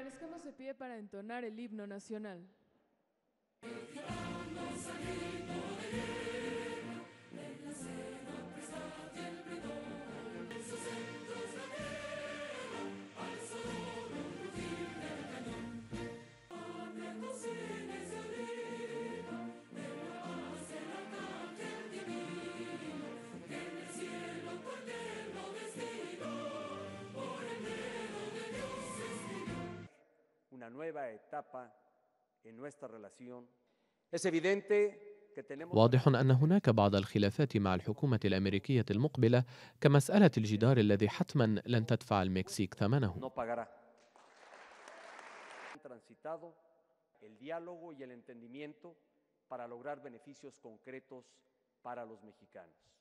Permanezcamos de pie para entonar el himno nacional. Una nueva etapa en nuestra relación. Es evidente que tenemos. واضح أن هناك بعض الخلافات مع الحكومة الأمريكية المقبلة كمسألة الجدار الذي حتما لن تدفع المكسيك ثمنه. No pagará. Han transitado el diálogo y el entendimiento para lograr beneficios concretos para los mexicanos.